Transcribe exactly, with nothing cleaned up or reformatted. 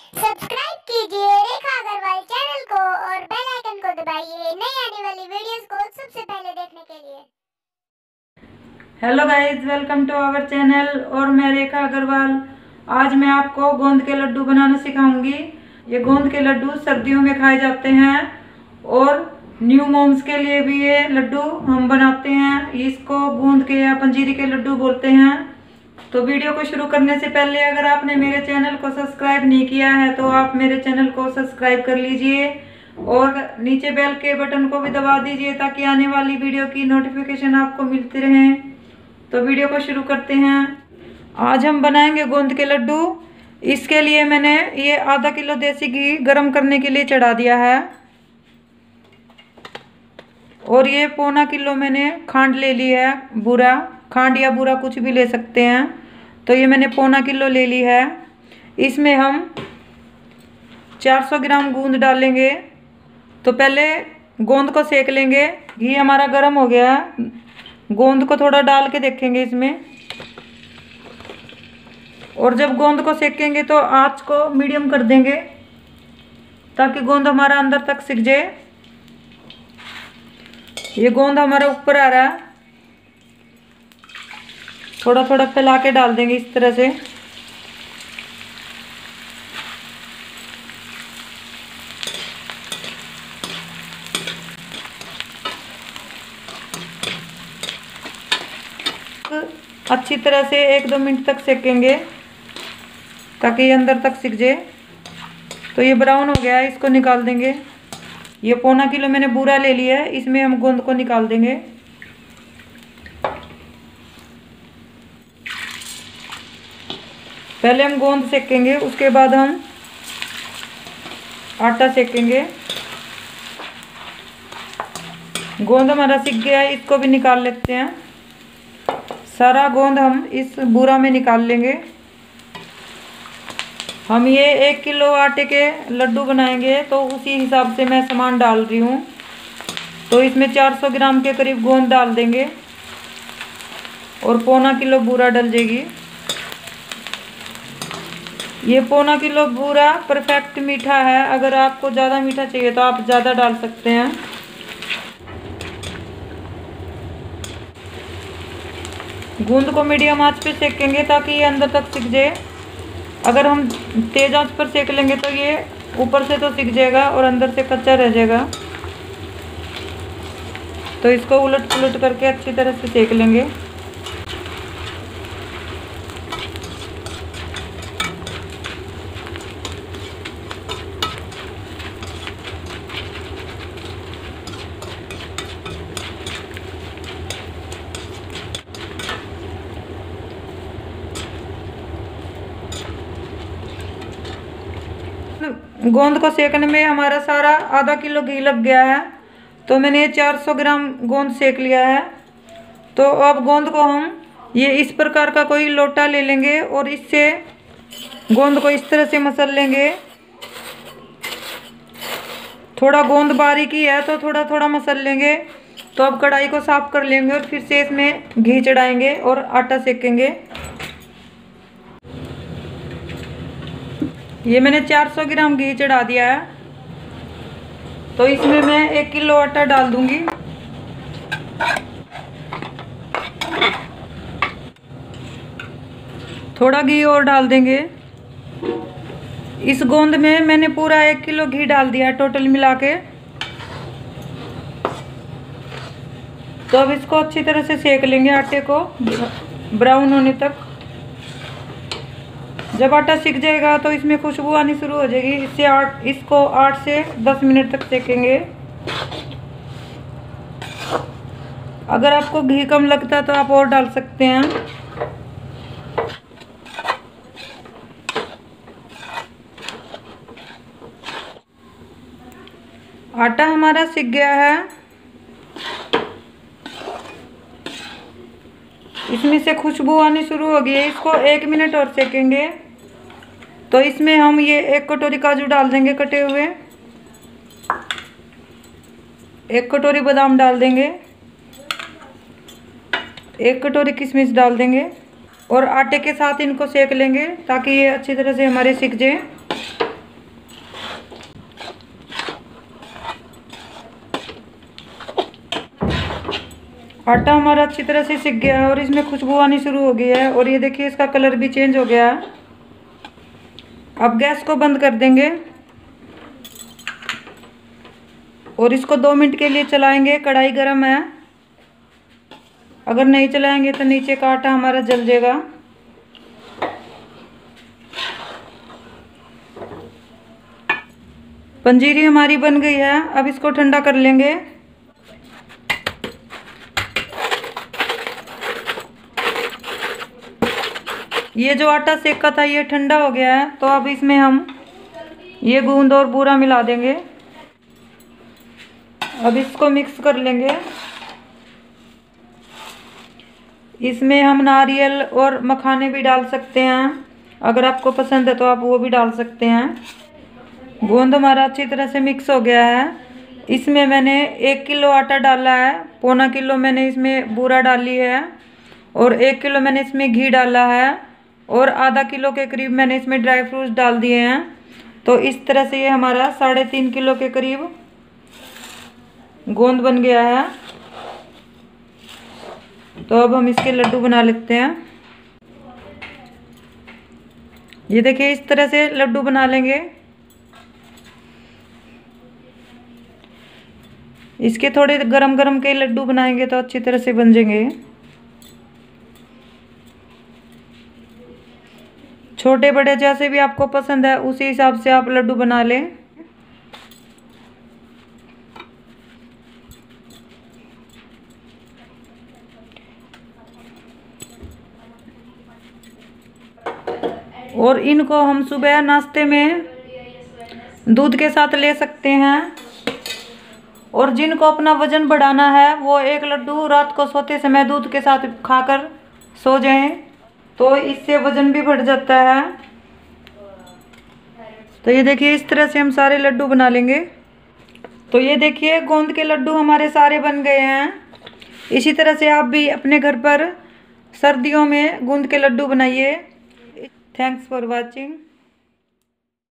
Subscribe कीजिए रेखा Agarwal channel को और बेल आइकन को दबाइए नई आने वाली वीडियोस को सबसे पहले देखने के लिए। Hello guys, welcome to our channel और मैं रेखा अग्रवाल। आज मैं आपको गोंद के लड्डू बनाना सिखाऊंगी। ये गोंद के लड्डू सर्दियों में खाए जाते हैं और न्यू मॉम्स के लिए भी ये लड्डू हम बनाते हैं। इसको गोंद के या पंजीरी के लड्डू बोलते हैं। तो वीडियो को शुरू करने से पहले अगर आपने मेरे चैनल को सब्सक्राइब नहीं किया है तो आप मेरे चैनल को सब्सक्राइब कर लीजिए और नीचे बेल के बटन को भी दबा दीजिए ताकि आने वाली वीडियो की नोटिफिकेशन आपको मिलती रहे। तो वीडियो को शुरू करते हैं। आज हम बनाएंगे गोंद के लड्डू। इसके लिए मैंने ये आधा किलो देसी घी गरम करने के लिए चढ़ा दिया है और ये पौना किलो मैंने खांड ले ली है। बूरा खांड या बूरा कुछ भी ले सकते हैं। तो ये मैंने पौना किलो ले ली है। इसमें हम चार सौ ग्राम गूंद डालेंगे। तो पहले गोंद को सेक लेंगे। घी हमारा गर्म हो गया है। गोंद को थोड़ा डाल के देखेंगे इसमें और जब गोंद को सेकेंगे तो आंच को मीडियम कर देंगे ताकि गोंद हमारा अंदर तक सिक जाए। ये गोंद हमारा ऊपर आ रहा है। थोड़ा थोड़ा फैला के डाल देंगे इस तरह से। अच्छी तरह से एक दो मिनट तक सेकेंगे ताकि ये अंदर तक सिक जाए। तो ये ब्राउन हो गया है, इसको निकाल देंगे। ये पौना किलो मैंने बूरा ले लिया है, इसमें हम गोंद को निकाल देंगे। पहले हम गोंद सेकेंगे, उसके बाद हम आटा सेकेंगे। गोंद हमारा सिक गया है, इसको भी निकाल लेते हैं। सारा गोंद हम इस बूरा में निकाल लेंगे। हम ये एक किलो आटे के लड्डू बनाएंगे तो उसी हिसाब से मैं सामान डाल रही हूँ। तो इसमें चार सौ ग्राम के करीब गोंद डाल देंगे और पौना किलो बूरा डल जाएगी। ये पौना किलो बूरा परफेक्ट मीठा है। अगर आपको ज़्यादा मीठा चाहिए तो आप ज़्यादा डाल सकते हैं। गूंद को मीडियम आंच पे सेकेंगे ताकि ये अंदर तक सिक जाए। अगर हम तेज आंच पर सेक लेंगे तो ये ऊपर से तो सिक जाएगा और अंदर से कच्चा रह जाएगा। तो इसको उलट पुलट करके अच्छी तरह से सेक लेंगे। गोंद को सेकने में हमारा सारा आधा किलो घी लग गया है। तो मैंने ये चार सौ ग्राम गोंद सेक लिया है। तो अब गोंद को हम ये इस प्रकार का कोई लोटा ले लेंगे और इससे गोंद को इस तरह से मसल लेंगे। थोड़ा गोंद बारीकी है तो थोड़ा थोड़ा मसल लेंगे। तो अब कढ़ाई को साफ कर लेंगे और फिर से इसमें घी चढ़ाएंगे और आटा सेकेंगे। ये मैंने चार सौ ग्राम घी चढ़ा दिया है। तो इसमें मैं एक किलो आटा डाल दूंगी। थोड़ा घी और डाल देंगे। इस गोंद में मैंने पूरा एक किलो घी डाल दिया टोटल मिला के। तो अब इसको अच्छी तरह से सेक लेंगे आटे को ब्राउन होने तक। जब आटा सिक जाएगा तो इसमें खुशबू आनी शुरू हो जाएगी। इससे आठ इसको आठ से दस मिनट तक सेकेंगे। अगर आपको घी कम लगता है तो आप और डाल सकते हैं। आटा हमारा सिक गया है। इसमें से खुशबू आनी शुरू हो गई है। इसको एक मिनट और सेकेंगे। तो इसमें हम ये एक कटोरी काजू डाल देंगे कटे हुए। एक कटोरी बादाम डाल देंगे। एक कटोरी किशमिश डाल देंगे और आटे के साथ इनको सेक लेंगे ताकि ये अच्छी तरह से हमारे सिक जाए। आटा हमारा अच्छी तरह से सिक गया है और इसमें खुशबू आनी शुरू हो गई है और ये देखिए इसका कलर भी चेंज हो गया है। अब गैस को बंद कर देंगे और इसको दो मिनट के लिए चलाएंगे। कढ़ाई गर्म है, अगर नहीं चलाएंगे तो नीचे का आटा हमारा जल जाएगा। पंजीरी हमारी बन गई है, अब इसको ठंडा कर लेंगे। ये जो आटा सेका था ये ठंडा हो गया है, तो अब इसमें हम ये गूंद और बूरा मिला देंगे। अब इसको मिक्स कर लेंगे। इसमें हम नारियल और मखाने भी डाल सकते हैं, अगर आपको पसंद है तो आप वो भी डाल सकते हैं। गोंद हमारा अच्छी तरह से मिक्स हो गया है। इसमें मैंने एक किलो आटा डाला है, पौना किलो मैंने इसमें बूरा डाली है और एक किलो मैंने इसमें घी डाला है और आधा किलो के करीब मैंने इसमें ड्राई फ्रूट्स डाल दिए हैं। तो इस तरह से ये हमारा साढ़े तीन किलो के करीब गोंद बन गया है। तो अब हम इसके लड्डू बना लेते हैं। ये देखिए इस तरह से लड्डू बना लेंगे। इसके थोड़े गरम गरम के लड्डू बनाएंगे तो अच्छी तरह से बन जाएंगे। छोटे बड़े जैसे भी आपको पसंद है उसी हिसाब से आप लड्डू बना लें। और इनको हम सुबह नाश्ते में दूध के साथ ले सकते हैं। और जिनको अपना वजन बढ़ाना है वो एक लड्डू रात को सोते समय दूध के साथ खाकर सो जाएं, तो इससे वजन भी बढ़ जाता है। तो ये देखिए इस तरह से हम सारे लड्डू बना लेंगे। तो ये देखिए गोंद के लड्डू हमारे सारे बन गए हैं। इसी तरह से आप भी अपने घर पर सर्दियों में गोंद के लड्डू बनाइए। Thanks for watching.